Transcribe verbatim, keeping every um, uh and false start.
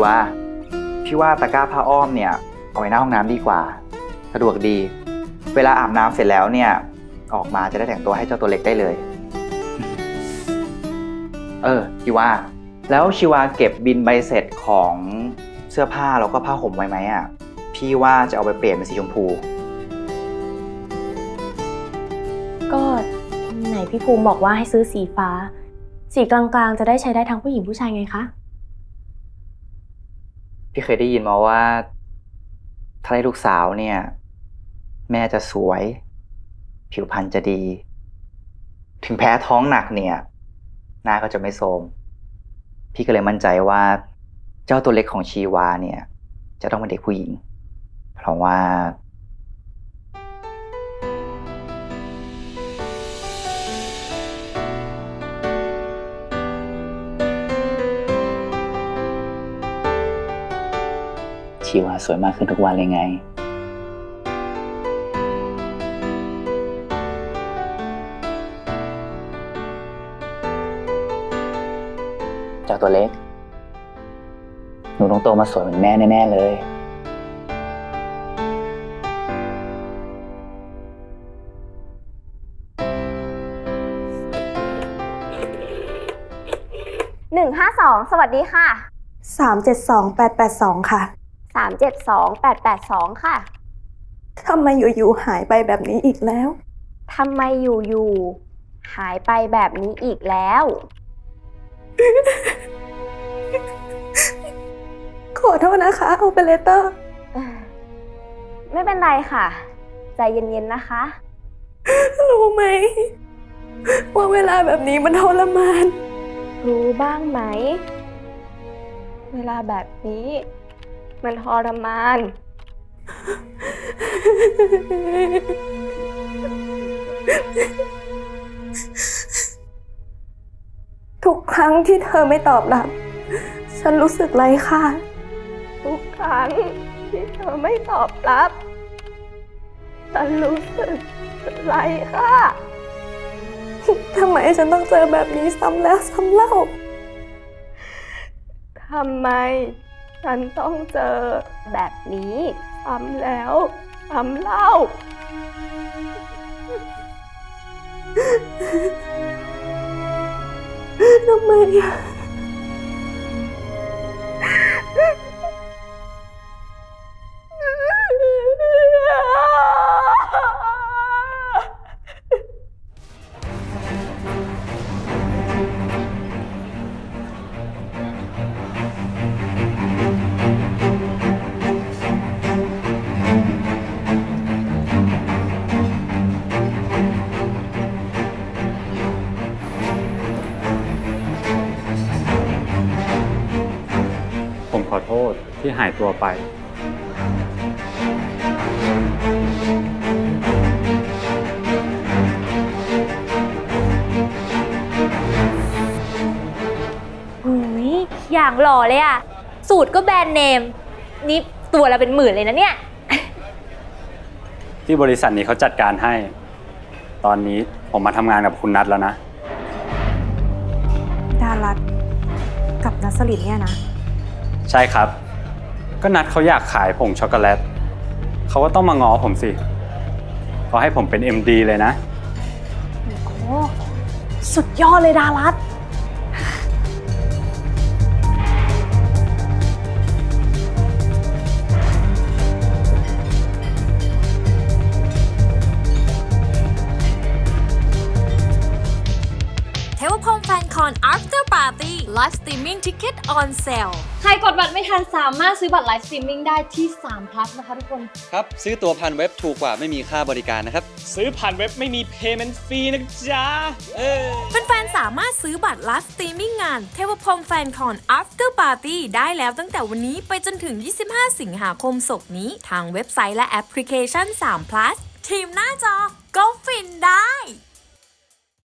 ว่าพี่ว่าตะกร้าผ้าอ้อมเนี่ยเอาไว้หน้าห้องน้ำดีกว่าสะดวกดีเวลาอาบน้ำเสร็จแล้วเนี่ยออกมาจะได้แต่งตัวให้เจ้าตัวเล็กได้เลยเออชีวาแล้วชีวาเก็บบินใบเสร็จของเสื้อผ้าแล้วก็ผ้าห่มไว้ไหมอ่ะพี่ว่าจะเอาไปเปลี่ยนเป็นสีชมพูก็ไหนพี่ภูมิบอกว่าให้ซื้อสีฟ้าสีกลางๆจะได้ใช้ได้ทั้งผู้หญิงผู้ชายไงคะพี่เคยได้ยินมาว่าถ้าได้ลูกสาวเนี่ยแม่จะสวยผิวพรรณจะดีถึงแพ้ท้องหนักเนี่ยหน้าก็จะไม่โทรมพี่ก็เลยมั่นใจว่าเจ้าตัวเล็กของชีวาเนี่ยจะต้องเป็นเด็กผู้หญิงเพราะว่าชีวาสวยมากขึ้นทุกวันเลยไงเจ้าตัวเล็กหนูต้องโตมาสวยเหมือนแม่แน่ๆเลยหนึ่งห้าสองสวัสดีค่ะสามเจ็ดสองแปดแปดสองค่ะสามเจ็ดสองแปดแปดสองค่ะทำไมอยู่ๆหายไปแบบนี้อีกแล้วทำไมอยู่ๆหายไปแบบนี้อีกแล้วขอโทษนะคะโอเปอเรเตอร์ไม่เป็นไรค่ะใจเย็นๆนะคะรู้ไหมว่าเวลาแบบนี้มันทรมานรู้บ้างไหมเวลาแบบนี้มันทรมานทุกครั้งที่เธอไม่ตอบรับฉันรู้สึกไร้ค่าทุกครั้งที่เธอไม่ตอบรับฉันรู้สึกไร้ค่าทำไมฉันต้องเจอแบบนี้ซ้ำแล้วซ้ำเล่าทำไมฉันต้องเจอแบบนี้ซ้ำแล้วซ้ำเล่าทำไมอะผมขอโทษที่หายตัวไปอุ้ยอย่างหล่อเลยอะสูตรก็แบรนด์เนมนี่ตัวเราเป็นหมื่นเลยนะเนี่ยที่บริษัทนี้เขาจัดการให้ตอนนี้ผมมาทำงานกับคุณนัทแล้วนะดารัตกับนัสลินเนี่ยนะใช่ครับก็นัทเขาอยากขายผงช็อกโกแลตเขาก็ต้องมาง้อผมสิเขาให้ผมเป็น เอ็ม ดี เลยนะโอ้สุดยอดเลยดารัตเทวพรหมแฟนคอน After Party Live Streaming Ticket on Sale ใครกดบัตรไม่ทันสามารถซื้อบัตรไลฟ์สตรีมมิ่งได้ที่สาม plus นะคะทุกคนครับซื้อตั๋วผ่านเว็บถูกกว่าไม่มีค่าบริการนะครับซื้อผ่านเว็บไม่มี payment fee นะจ๊ะเออแฟนๆสามารถซื้อบัตร Live Streaming งานเทวพรหมแฟนคอน After Party ได้แล้วตั้งแต่วันนี้ไปจนถึงยี่สิบห้าสิงหาคมศกนี้ทางเว็บไซต์และแอปพลิเคชันสาม plus ทีมหน้าจอก็ฟินได้